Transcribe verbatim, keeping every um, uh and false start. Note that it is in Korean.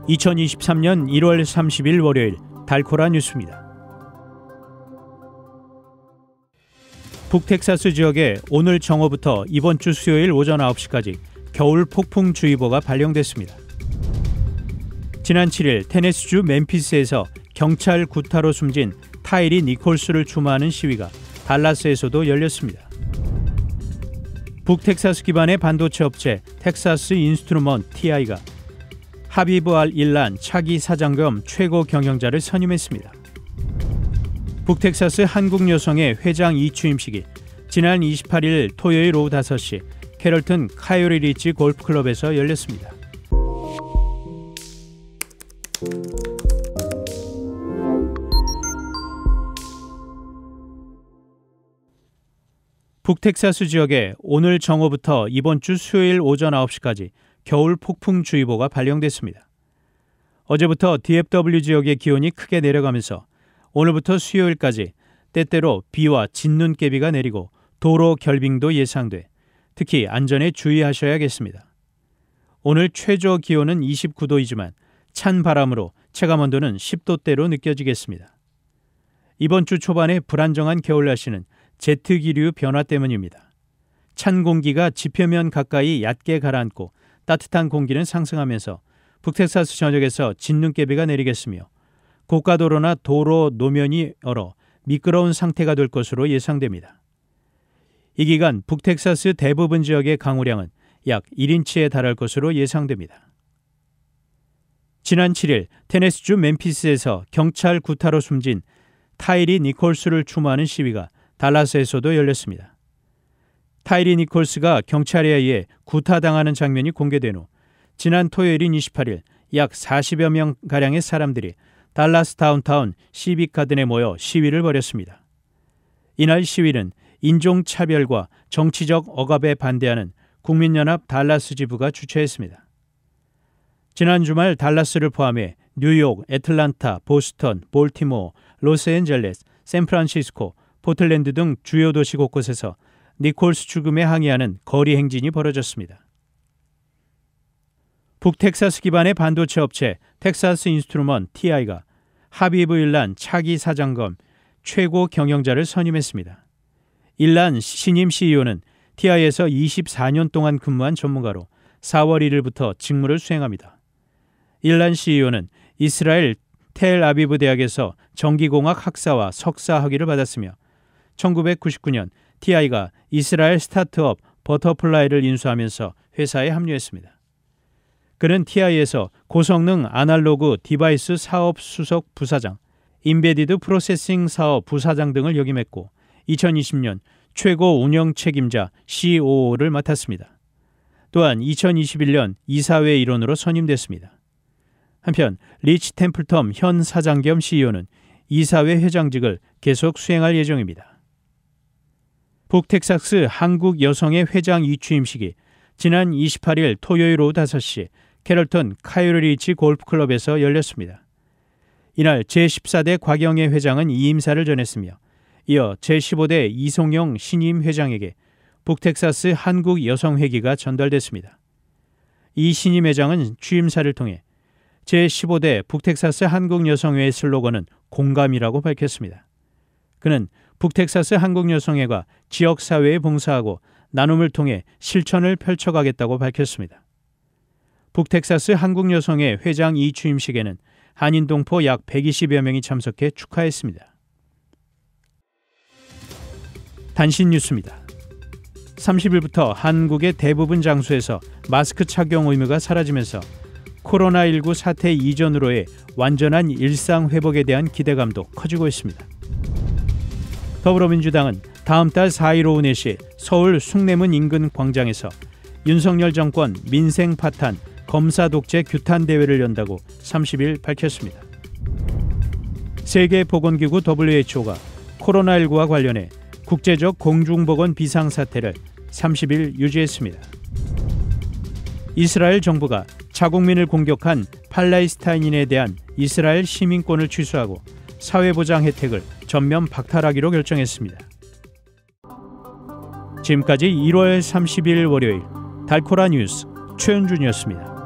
이천이십삼년 일월 삼십일 월요일 달코라 뉴스입니다. 북텍사스 지역에 오늘 정오부터 이번 주 수요일 오전 아홉 시까지 겨울 폭풍주의보가 발령됐습니다. 지난 칠일 테네시주 멤피스에서 경찰 구타로 숨진 타이리 니콜스를 추모하는 시위가 달라스에서도 열렸습니다. 북텍사스 기반의 반도체 업체 텍사스 인스트루먼트 티아이가 하비브 알 일란 차기 사장 겸 최고 경영자를 선임했습니다. 북텍사스 한국여성의 회장 이취임식이 지난 이십팔일 토요일 오후 다섯 시 캐럴튼 카요리 리치 골프클럽에서 열렸습니다. 북텍사스 지역에 오늘 정오부터 이번 주 수요일 오전 아홉 시까지 겨울 폭풍주의보가 발령됐습니다. 어제부터 디에프더블유 지역의 기온이 크게 내려가면서 오늘부터 수요일까지 때때로 비와 진눈깨비가 내리고 도로 결빙도 예상돼 특히 안전에 주의하셔야겠습니다. 오늘 최저 기온은 이십구 도이지만 찬 바람으로 체감온도는 십 도대로 느껴지겠습니다. 이번 주 초반에 불안정한 겨울 날씨는 제트 기류 변화 때문입니다. 찬 공기가 지표면 가까이 얕게 가라앉고 따뜻한 공기는 상승하면서 북텍사스 전역에서 진눈깨비가 내리겠으며 고가도로나 도로 노면이 얼어 미끄러운 상태가 될 것으로 예상됩니다. 이 기간 북텍사스 대부분 지역의 강우량은 약 일 인치에 달할 것으로 예상됩니다. 지난 칠일 테네시주 멤피스에서 경찰 구타로 숨진 타이리 니콜스를 추모하는 시위가 달라스에서도 열렸습니다. 타이리 니콜스가 경찰에 의해 구타당하는 장면이 공개된 후 지난 토요일인 이십팔일 약 사십여 명가량의 사람들이 달라스 다운타운 시빅가든에 모여 시위를 벌였습니다. 이날 시위는 인종차별과 정치적 억압에 반대하는 국민연합 달라스 지부가 주최했습니다. 지난 주말 달라스를 포함해 뉴욕, 애틀란타, 보스턴, 볼티모어, 로스앤젤레스, 샌프란시스코, 포틀랜드 등 주요 도시 곳곳에서 니콜스 죽음에 항의하는 거리 행진이 벌어졌습니다. 북텍사스 기반의 반도체 업체 텍사스 인스트루먼트 티아이가 하비브 일란 차기 사장 겸 최고 경영자를 선임했습니다. 일란 신임 씨이오는 티아이에서 이십사 년 동안 근무한 전문가로 사월 일일부터 직무를 수행합니다. 일란 씨이오는 이스라엘 텔아비브 대학에서 전기공학 학사와 석사 학위를 받았으며 천구백구십구 년 티아이가 이스라엘 스타트업 버터플라이를 인수하면서 회사에 합류했습니다. 그는 티아이에서 고성능 아날로그 디바이스 사업 수석 부사장, 임베디드 프로세싱 사업 부사장 등을 역임했고 이천이십 년 최고 운영 책임자 씨오오를 맡았습니다. 또한 이천이십일 년 이사회 일원으로 선임됐습니다. 한편 리치 템플텀 현 사장 겸 씨이오는 이사회 회장직을 계속 수행할 예정입니다. 북텍사스 한국 여성의 회장 이취임식이 지난 이십팔일 토요일 오후 다섯 시 캐럴턴 카요리 리치 골프클럽에서 열렸습니다. 이날 제십사 대 곽영애 회장은 이임사를 전했으며 이어 제십오 대 이송영 신임 회장에게 북텍사스 한국 여성회기가 전달됐습니다. 이 신임 회장은 취임사를 통해 제십오 대 북텍사스 한국여성회의 슬로건은 공감이라고 밝혔습니다. 그는 북텍사스 한국여성회가 지역사회에 봉사하고 나눔을 통해 실천을 펼쳐가겠다고 밝혔습니다. 북텍사스 한국여성회 회장 이취임식에는 한인동포 약 백이십여 명이 참석해 축하했습니다. 단신 뉴스입니다. 삼십일부터 한국의 대부분 장소에서 마스크 착용 의무가 사라지면서 코로나십구 사태 이전으로의 완전한 일상 회복에 대한 기대감도 커지고 있습니다. 더불어민주당은 다음 달 사일 오후 네 시 서울 숭례문 인근 광장에서 윤석열 정권 민생 파탄 검사 독재 규탄 대회를 연다고 삼십일 밝혔습니다. 세계보건기구 더블유에이치오가 코로나십구와 관련해 국제적 공중보건 비상사태를 삼십일 유지했습니다. 이스라엘 정부가 자국민을 공격한 팔레스타인인에 대한 이스라엘 시민권을 취소하고 사회보장 혜택을 전면 박탈하기로 결정했습니다. 지금까지 일월 삼십일 월요일 달코라 뉴스 최은준이었습니다.